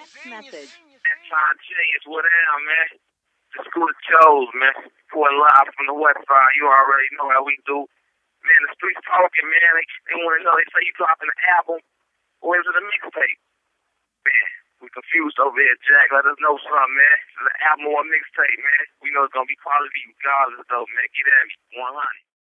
Next message. Trying to change what I am, man. The school of chose, man. Reporting live from the west side. You already know how we do. Man, the streets talking, man. They want to know. They say you dropping an album. Or is it a mixtape? Man, we confused over here, Jack. Let us know something, man. Is it an album or a mixtape, man? We know it's going to be quality regardless, though, man. Get at me. 100.